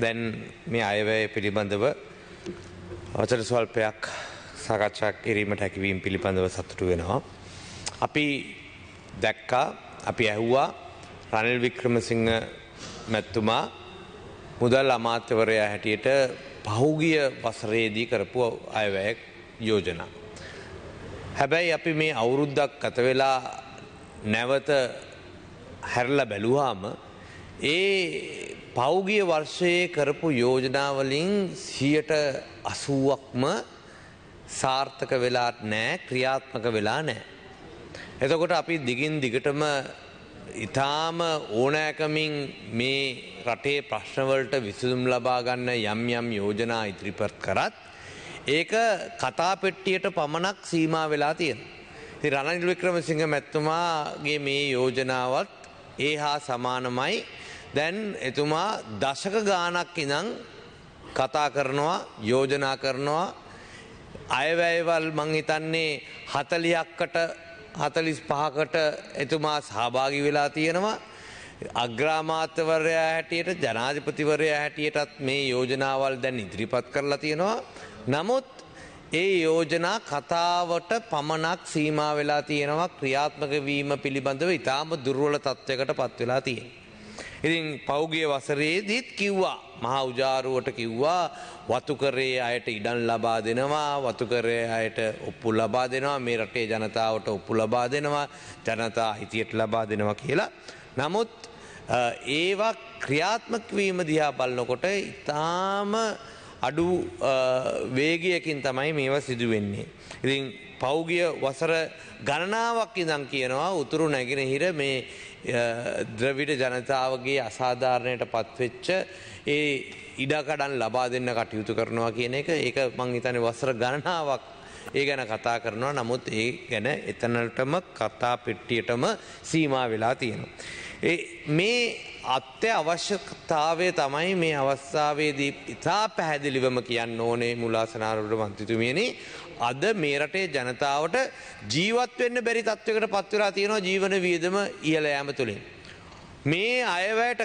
දැන් මේ අයවැය පිළිබඳව වචන ස්වල්පයක් සාකච්ඡා කිරීමට හැකිවීම පිළිබඳව සතුටු වෙනවා. අපි දැක්කා, අපි ඇහුවා රනිල් වික්‍රමසිංහ මැතිතුමා මුදල් අමාත්‍යවරයා හැටියට පහුගිය වසරේදී කරපු අයවැය යෝජනා. හැබැයි අපි මේ අවුරුද්දක් ගත වෙලා නැවත හැරලා බැලුවාම ඒ පෞගිය වර්ෂයේ කරපු යෝජනාවලින් 80%ක්ම සාර්ථක වෙලා නැහැ, ක්‍රියාත්මක වෙලා නැහැ. එතකොට අපි දිගින් දිගටම ඊටාම ඕනෑකමින් මේ රටේ ප්‍රශ්නවලට විසඳුම් ලබා ගන්න යම් යෝජනා ඉදිරිපත් කරත් ඒක කතා පෙට්ටියට පමණක් සීමා වෙලා තියෙනවා. ඉතින් රනිල් වික්‍රමසිංහ මැතිතුමාගේ මේ යෝජනාවත් ඒ හා සමානමයි. දැන් එතුමා දශක ගානක් ඉඳන් කතා කරනවා, යෝජනා කරනවා. අයවැයවල් මං හිතන්නේ 40කට 45කට එතුමා සහභාගී වෙලා තියෙනවා. අග්‍රාමාත්‍යවරයා හැටියට, ජනාධිපතිවරයා හැටියටත් මේ යෝජනාවල් දැන් ඉදිරිපත් කරලා තියෙනවා. නමුත් ඒ යෝජනා කතාවට පමණක් සීමා වෙලා තියෙනවා. ක්‍රියාත්මක වීම පිළිබඳව ඉතාම දුර්වල තත්ත්වයකට පත් වෙලා තියෙනවා. ඉතින් පෞගිය වසරේදීත් කිව්වා, මහා උජාරුවට කිව්වා වතුකරේ අයට ඉඩම් ලබා දෙනවා, වතුකරේ අයට ඔප්පු ලබා දෙනවා, මේ රටේ ජනතාවට ඔප්පු ලබා දෙනවා, ජනතා හිතියට ලබා දෙනවා කියලා. නමුත් ඒවා ක්‍රියාත්මක වීම දිහා බලනකොට ඉතාම අඩු වේගයකින් තමයි මේවා සිදු වෙන්නේ. ඉතින් පෞගිය වසර ගණනාවක් ඉඳන් කියනවා උතුරු නැගෙනහිර මේ ද්‍රවිඩ ජනතාවගේ අසාධාරණයට පත්වෙච්ච ඒ ඉඩකඩම් ලබා දෙන්න කටයුතු කරනවා කියන එක. ඒක මං හිතන්නේ වසර ගණනාවක් ඒ ගැන කතා කරනවා. නමුත් ඒ ගැන එතනටම කතා පෙට්ටියටම සීමා වෙලා තියෙනවා. මේ අත්‍යවශ්‍යතාවය තමයි මේ අවස්ථාවේදී ඉතා පැහැදිලිවම කියන්න ඕනේ මුලාසනාරවුඩ මන්ත්‍රීතුමියනි. අද මේ රටේ ජනතාවට ජීවත් වෙන්න බැරි තත්වයකට පත් වෙලා තියෙනවා ජීවන වියදම ඉහළ යාම තුළින්. මේ අයවැයට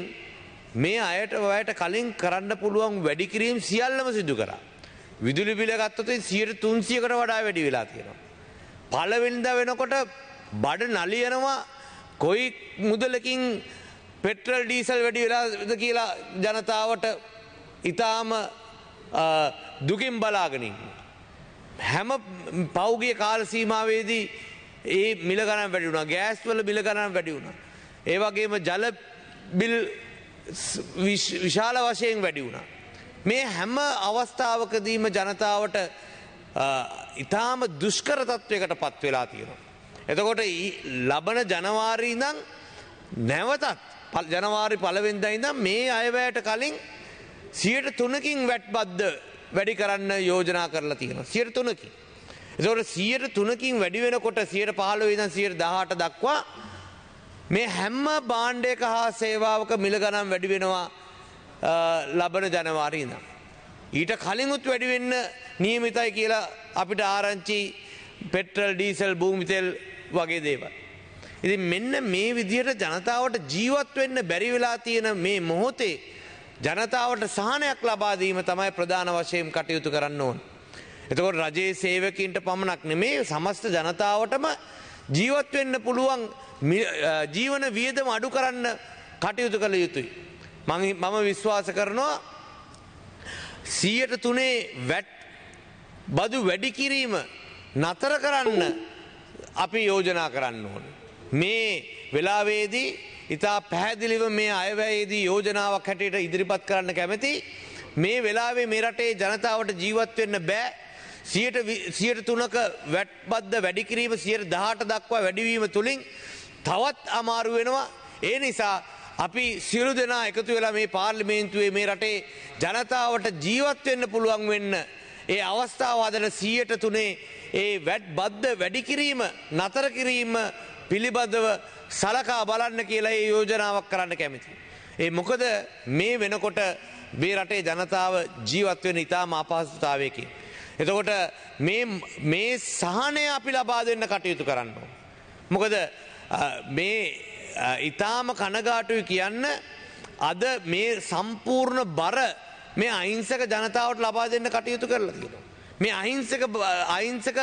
කලින් කරන්න පුළුවන් වැඩි කිරීම සියල්ලම සිදු කරා. විදුලි බිල ගත්තොත් 300කට වඩා වැඩි වෙලා තියෙනවා. පළවෙනිදා වෙනකොට බඩ නලියනවා කොයි මුදලකින් පෙට්‍රල් ඩීසල් වැඩි වෙලාද කියලා ජනතාවට ඊටාම දුකින් බලාගෙන ඉන්නවා. හැම පෞගිය කාල සීමාවේදී ඒ මිල ගණන් වැඩි වුණා, ගෑස් වල මිල ගණන් වැඩි වුණා. ඒ වගේම ජල බිල් විශාල වශයෙන් වැඩි වුණා. මේ හැම අවස්ථාවකදීම ජනතාවට ඊටාම දුෂ්කර තත්වයකට පත් වෙලා තියෙනවා. එතකොට ලබන ජනවාරි ඉඳන් නැවතත් ජනවාරි 1 වෙනිදා ඉඳන් මේ අයවැයට කලින් 3%කින් වැට් බද්ද වැඩි කරන්න යෝජනා කරලා තියෙනවා. 3%කින්. ඒතකොට 3%කින් වැඩි වෙනකොට 15% ඉඳන් 18% දක්වා මේ හැම භාණ්ඩයක හා සේවාවක මිල ගණන් වැඩි වෙනවා ලබන ජනවාරි ඉඳන්. ඊට කලින්ුත් වැඩි වෙන්න නියමිතයි කියලා අපිට ආරංචි පෙට්‍රල්, ඩීසල්, භූමි තෙල් වගේ දේවල්. ඉතින් මෙන්න මේ විදිහට ජනතාවට ජීවත් වෙන්න බැරි වෙලා තියෙන මේ මොහොතේ ජනතාවට සහනයක් ලබා දීම තමයි ප්‍රධාන වශයෙන් කටයුතු කරන්න ඕන. එතකොට රජයේ සේවකීන්ට පමණක් නෙමේ සමස්ත ජනතාවටම ජීවත් වෙන්න පුළුවන් ජීවන වියදම අඩු කරන්න කටයුතු කළ යුතුයි. මම විශ්වාස කරනවා 3% වැට් බදු වැඩි කිරීම නතර කරන්න අපි යෝජනා කරන්න ඕන. මේ වෙලාවේදී ඉතා පැහැදිලිව මේ අයවැයේදී යෝජනාවක් හැටියට ඉදිරිපත් කරන්න කැමති. මේ වෙලාවේ මේ රටේ ජනතාවට ජීවත් වෙන්න බෑ. 3%ක වැට් බද්ද වැඩි කිරීම 18% දක්වා වැඩිවීම තුළින් තවත් අමාරු වෙනවා. ඒ නිසා අපි සියලු දෙනා එකතු වෙලා මේ පාර්ලිමේන්තුවේ මේ රටේ ජනතාවට ජීවත් වෙන්න පුළුවන් වෙන්න ඒ අවස්ථාව හදන 3% ඒ වැට් බද්ද වැඩි කිරීම නතර කිරීම පිළිබඳව සලකා බලන්න කියලා ඒ යෝජනාවක් කරන්න කැමතියි. මොකද මේ වෙනකොට මේ රටේ ජනතාව ජීවත් වෙන ඉතාම අපහසුතාවයකින්. එතකොට මේ සහනය අපි ලබා දෙන්න කටයුතු කරන්න ඕන. මොකද මේ ඉතාම කනගාටුයි කියන්න අද මේ සම්පූර්ණ බර මේ අහිංසක ජනතාවට ලබා දෙන්න කටයුතු කරලා තියෙනවා. මේ අහිංසක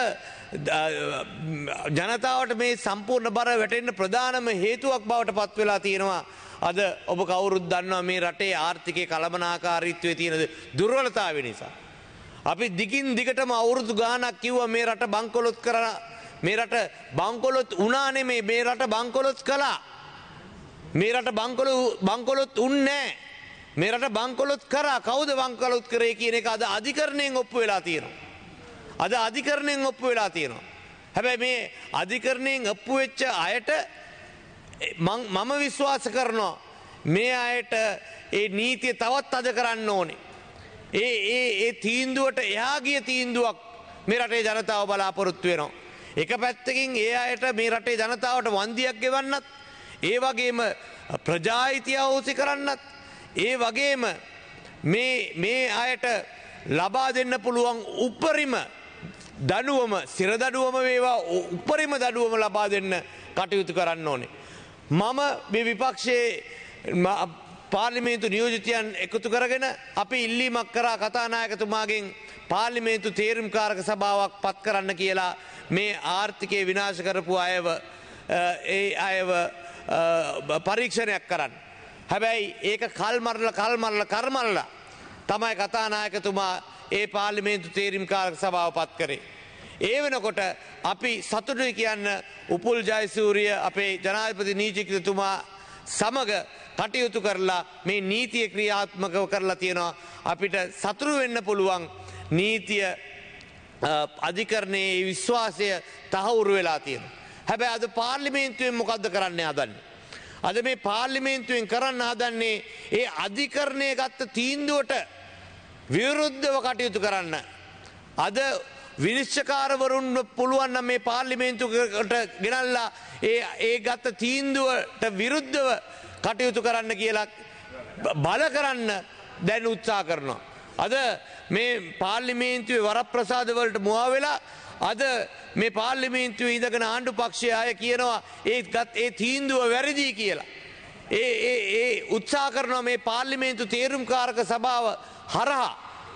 ජනතාවට මේ සම්පූර්ණ බර වැටෙන්න ප්‍රධානම හේතුවක් බවට පත් වෙලා තියෙනවා. අද ඔබ කවුරුත් දන්නවා මේ රටේ ආර්ථිකයේ කළමනාකාරීත්වයේ තියෙන දුර්වලතාවය නිසා. අපි දිගින් දිගටම අවුරුදු ගාණක් කිව්වා මේ රට බංකොලොත් කරලා මේ රට බංකොලොත් වුණා නෙමෙයි මේ රට බංකොලොත් කළා. මේ රට බංකොලොත් උන්නේ නැහැ. මේ රට බංකොලොත් කරා. කවුද බංකොලොත් කරේ කියන එක අද අධිකරණයෙන් ඔප්පු වෙලා තියෙනවා. අද අධිකරණයෙන් ඔප්පු වෙලා තියෙනවා. හැබැයි මේ අධිකරණයෙන් ඔප්පු වෙච්ච අයට මම විශ්වාස කරනවා මේ අයට ඒ නීතිය තවත් අද කරන්න ඕනේ. ඒ තීන්දුවට එහා ගිය තීන්දුවක් මේ රටේ ජනතාව බලාපොරොත්තු වෙනවා. එක පැත්තකින් ඒ අයට මේ රටේ ජනතාවට වන්දියක් ගෙවන්නත්, ඒ වගේම ප්‍රජාහිතය අවශ්‍ය කරන්නත්, ඒ වගේම මේ අයට ලබා දෙන්න පුළුවන් උපරිම දඩුවම, සිර දඩුවම වේවා උපරිම දඩුවම ලබා දෙන්න කටයුතු කරන්න ඕනේ. මම මේ විපක්ෂයේ පාර්ලිමේන්තු නියෝජිතයන් එකතු කරගෙන අපි ඉල්ලීමක් කරා කතානායකතුමාගෙන් පාර්ලිමේන්තු තේරීම්කාරක සභාවක් පත් කරන්න කියලා මේ ආර්ථිකය විනාශ කරපු අයව පරීක්ෂණයක් කරන්න. හැබැයි ඒක කල්මරලා තමයි කතානායකතුමා ඒ පාර්ලිමේන්තු තේරීම්කාරක සභාව පත් කරේ. ඒ වෙනකොට අපි සතුටුයි කියන්න උපුල් ජයසූරිය අපේ ජනාධිපති නීතිඥතුමා සමග කටයුතු කරලා මේ නීතිය ක්‍රියාත්මක කරලා තියෙනවා. අපිට සතුටු වෙන්න පුළුවන් නීතිය අධිකරණයේ විශ්වාසය තහවුරු වෙලා තියෙනවා. හැබැයි අද පාර්ලිමේන්තුවෙන් මොකද්ද කරන්න හදන්නේ? අද මේ පාර්ලිමේන්තුවෙන් කරන්න හදන්නේ ඒ අධිකරණයේ ගත්ත තීන්දුවට විරුද්ධව කටයුතු කරන්න. අද විනිශ්චයකාරවරුන් පුළුවන් නම් මේ පාර්ලිමේන්තුවට ගෙනල්ලා ඒ ගත්ත තීන්දුවට විරුද්ධව කටයුතු කරන්න කියලා බල කරන්න දැන් උත්සාහ කරනවා. අද මේ පාර්ලිමේන්තුවේ වරප්‍රසාද වලට මුවා වෙලා අද මේ පාර්ලිමේන්තුවේ ඉඳගෙන ආණ්ඩු පක්ෂයේ අය කියනවා ඒ තීන්දුව වැරදි කියලා. ඒ උත්සාහ කරනවා මේ පාර්ලිමේන්තු තේරීම්කාරක සභාව හරහා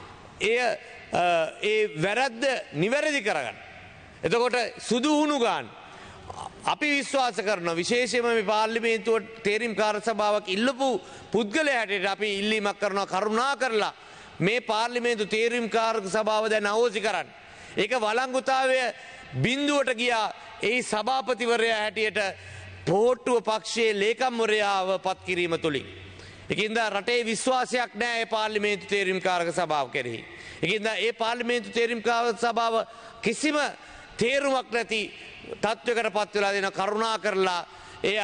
ඒ වැරද්ද නිවැරදි කරගන්න. එතකොට සුදුහුණු ගන්න අපි විශ්වාස කරන විශේෂයෙන්ම මේ පාර්ලිමේන්තුව තේරීම්කාර සභාවක් ඉල්ලපු පුද්ගලයා හැටියට අපි ඉල්ලීමක් කරනවා කරුණා කරලා මේ පාර්ලිමේන්තු තේරීම්කාරක සභාව දැන් අවෝසි කරන්න. ඒක වළංගුතාවය බිඳුවට ගියා ඒ සභාපතිවරයා හැටියට පොහොට්ටුව පක්ෂයේ ලේකම්වරයාව පත් කිරීම තුලින්. ඒකින්ද රටේ විශ්වාසයක් නැහැ ඒ පාර්ලිමේන්තු තේරීම්කාරක සභාව කෙරෙහි. ඒකින්ද ඒ පාර්ලිමේන්තු තේරීම්කාරක සභාව කිසිම තේරුමක් නැති තත්වයකට පත් වෙලා දෙන කරුණා කරලා එය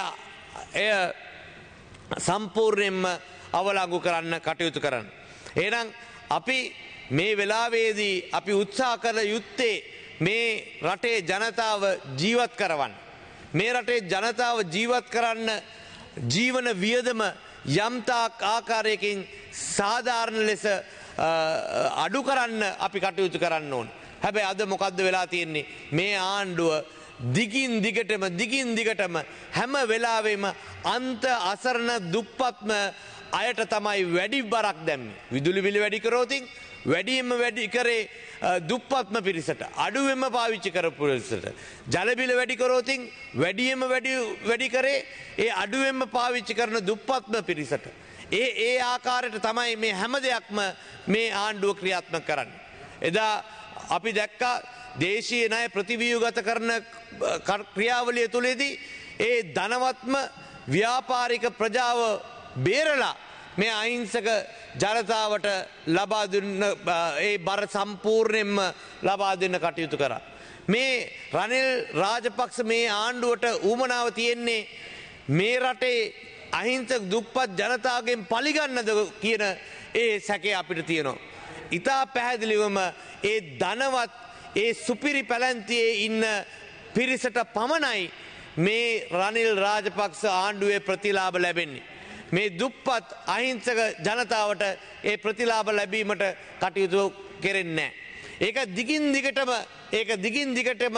සම්පූර්ණයෙන්ම අවලංගු කරන්න කටයුතු කරන්න. එහෙනම් අපි මේ වෙලාවේදී අපි උත්සාහ කළ යුත්තේ මේ රටේ ජනතාව ජීවත් කරවන්න. මේ රටේ ජනතාව ජීවත් කරන්න ජීවන වියදම යම්තාක් ආකාරයකින් සාධාරණ ලෙස අඩු කරන්න අපි කටයුතු කරන්න ඕන. හැබැයි අද මොකද්ද වෙලා තියෙන්නේ? මේ ආණ්ඩුව දිගින් දිගටම හැම වෙලාවෙම අන්ත අසරණ දුප්පත්ම අයට තමයි වැඩි බරක් දැම්මේ. විදුලි බිල වැඩි කරෝතින් වැඩියෙන්ම වැඩි කරේ දුප්පත්ම පිරිසට, අඩුවෙන්ම පාවිච්චි කරපු පිරිසට. ජල බිල වැඩි කරෝතින් වැඩියෙන්ම වැඩි කරේ ඒ අඩුවෙන්ම පාවිච්චි කරන දුප්පත්ම පිරිසට. ඒ ආකාරයට තමයි මේ හැම දෙයක්ම මේ ආණ්ඩුව ක්‍රියාත්මක කරන්නේ. එදා අපි දැක්කා දේශීය ණය ප්‍රතිව්‍යුහගත කරන ක්‍රියාවලිය තුලදී ඒ ධනවත්ම ව්‍යාපාරික ප්‍රජාව බේරලා මේ අහිංසක ජනතාවට ලබා දුන්න ඒ බර සම්පූර්ණයෙන්ම ලබා දෙන්න කටයුතු කරා. මේ රනිල් රාජපක්ෂ මේ ආණ්ඩුවට ඌමනාව තියෙන්නේ මේ රටේ අහිංසක දුප්පත් ජනතාවගෙන් පලිගන්නද කියන ඒ සැකේ අපිට තියෙනවා. ඉතා පැහැදිලිවම ඒ ධනවත් ඒ සුපිරි පැලැන්තියේ ඉන්න පිරිසට පමණයි මේ රනිල් රාජපක්ෂ ආණ්ඩුවේ ප්‍රතිලාභ ලැබෙන්නේ. මේ දුප්පත් අහිංසක ජනතාවට ඒ ප්‍රතිලාභ ලැබීමට කටයුතු කෙරෙන්නේ නැහැ. ඒක දිගින් දිගටම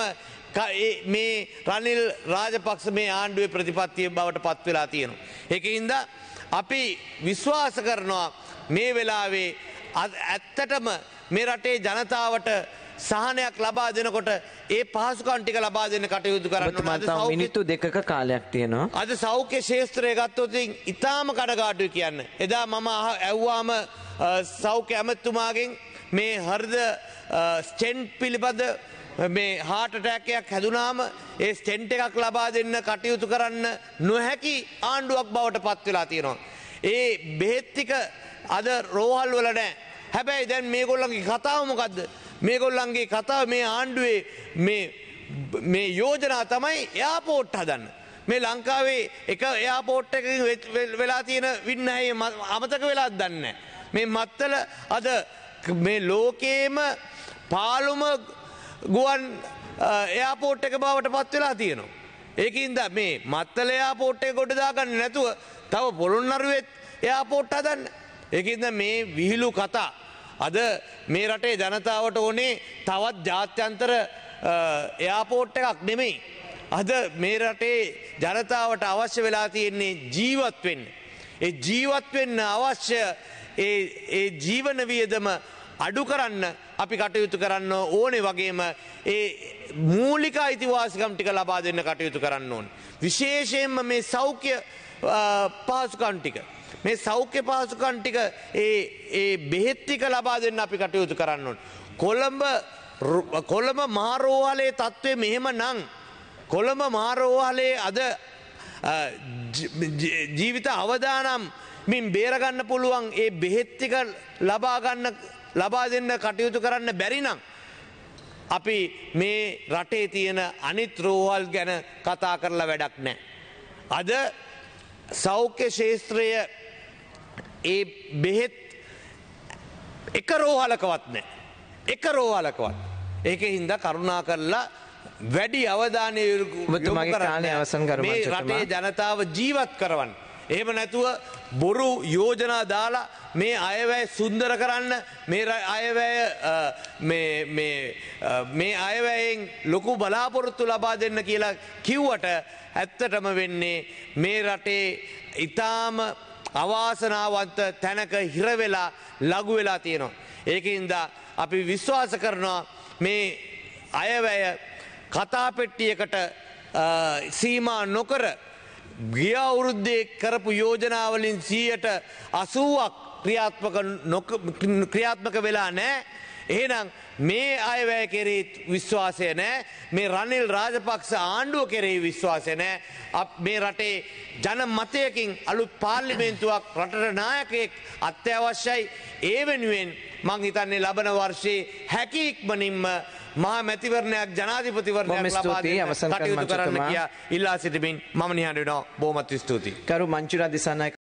මේ රනිල් රාජපක්ෂ මේ ආණ්ඩුවේ ප්‍රතිපත්තිය බවට පත් වෙලා තියෙනවා. ඒකින්ද අපි විශ්වාස කරනවා මේ වෙලාවේ ඇත්තටම මේ රටේ ජනතාවට සහනයක් ලබා දෙනකොට ඒ පහසුකම් ටික ලබා දෙන්න කටයුතු කරන්න ඕන. මිනිත්තු දෙකක කාලයක් තියෙනවා. අද සෞඛ්‍ය ශාස්ත්‍රය ගත්තොත් ඉතාම කඩකාටුයි කියන්න. එදා මම ඇහුවාම සෞඛ්‍ය ඇමතුමාගෙන් මේ හෘද ස්ටෙන්ට් පිළිබඳ මේ හાર્ට් ඇටැක් එකක් හැදුනාම ඒ ස්ටෙන්ට් එකක් ලබා දෙන්න කටයුතු කරන්න නොහැකි ආණ්ඩුවක් බවට පත් වෙලා තියෙනවා. ඒ බෙහෙත් ටික අද රෝහල් වල නැහැ. හැබැයි දැන් මේගොල්ලන්ගේ කතාව මොකද්ද? මේගොල්ලන්ගේ කතාව මේ ආණ්ඩුවේ මේ යෝජනා තමයි එයාපෝට් හදන්න. මේ ලංකාවේ එක එයාපෝට් එකකින් වෙලා තියෙන වින්නැහි අමතක වෙලාද දන්නේ නැහැ. මේ මත්තල අද මේ ලෝකේම පාළුම ගුවන් එයාපෝට් එක බවට පත් වෙලා තියෙනවා. ඒකින්ද මේ මත්තල එයාපෝට් එක ගොඩ දාගන්න නැතුව තව පොළොන්නරුවෙත් එයාපෝට් හදන්න. ඒකින්ද මේ විහිළු කතා අද මේ රටේ ජනතාවට ඕනේ තවත් ජාත්‍යන්තර එයාපෝට් එකක් නෙමෙයි. අද මේ රටේ ජනතාවට අවශ්‍ය වෙලා තියෙන්නේ ජීවත් වෙන්න. ඒ ජීවත් වෙන්න අවශ්‍ය ඒ ජීවන වියදම අඩු කරන්න අපි කටයුතු කරන්න ඕනේ වගේම ඒ මූලික අයිතිවාසිකම් ටික ලබා දෙන්න කටයුතු කරන්න ඕනේ. විශේෂයෙන්ම මේ සෞඛ්‍ය පහසුකම් ටික මේ සෞඛ්‍ය පහසුකම් ටික ඒ බෙහෙත් ටික ලබා දෙන්න අපි කටයුතු කරන්න ඕනේ. කොළඹ මහරෝහලේ තත්ත්වය මෙහෙම නම් කොළඹ මහරෝහලේ අද ජීවිත අවදානම් මින් බේරගන්න පුළුවන් ඒ බෙහෙත් ටික ලබා දෙන්න කටයුතු කරන්න බැරි නම් අපි මේ රටේ තියෙන අනිත් රෝහල් ගැන කතා කරලා වැඩක් නැහැ. අද සෞඛ්‍ය ශාස්ත්‍රය ඒ බෙහෙත් එක රෝහලකවත් නැහැ. එක රෝහලකවත්. ඒකේ හින්දා කරුණා කරලා වැඩි අවධානය යොමු කරන්න මේ රටේ ජනතාව ජීවත් කරවන්න. එහෙම නැතුව බොරු යෝජනා දාලා මේ අයවැය සුන්දර කරන්න මේ අයවැයෙන් ලොකු බලාපොරොත්තු ලබා දෙන්න කියලා කිව්වට ඇත්තටම වෙන්නේ මේ රටේ ඊටාම අවාසනාවන්ත තැනක හිර වෙලා ලඝු වෙලා තියෙනවා. ඒකින්ද අපි විශ්වාස කරනවා මේ අයවැය කතා පෙට්ටියකට සීමා නොකර ගිය අවුරුද්දේ කරපු යෝජනාවලින් 80% ක්‍රියාත්මක වෙලා නැහැ. එහෙනම් මේ අයවැය කෙරෙහි විශ්වාසය නැහැ. මේ රනිල් රාජපක්ෂ ආණ්ඩුව කෙරෙහි විශ්වාසය නැහැ. මේ රටේ ජනමතයකින් අලුත් පාර්ලිමේන්තුවක් රටට නායකයෙක් අත්‍යවශ්‍යයි. ඒ වෙනුවෙන් මං හිතන්නේ ලබන වර්ෂයේ හැකි ඉක්මනින්ම මහා මැතිවරණයක් ජනාධිපතිවරණයක් ලබා දෙන්න කටයුතු කරන්න කියා ඉල්ලා සිටිමින් මම නිහඬ වෙනවා. බොහොමත් ස්තුතියි. කරු මංජුලා දිසානායක